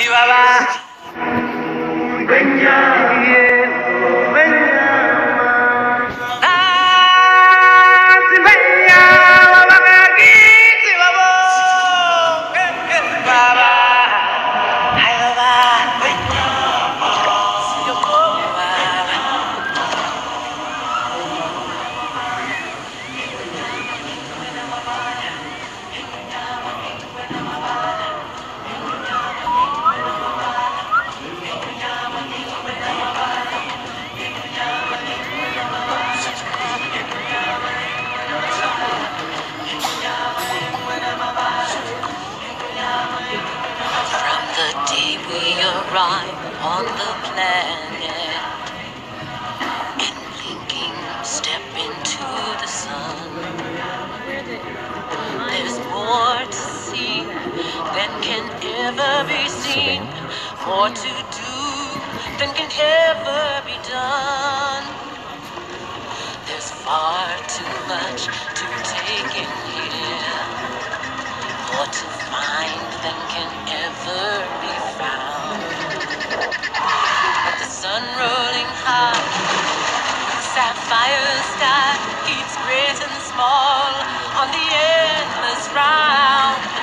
On the planet and blinking, step into the sun. There's more to see than can ever be seen, more to do than can ever be done. There's far too much to take in here, more to find than can ever be found. The sun rolling high, the sapphire sky keeps great and small on the endless round.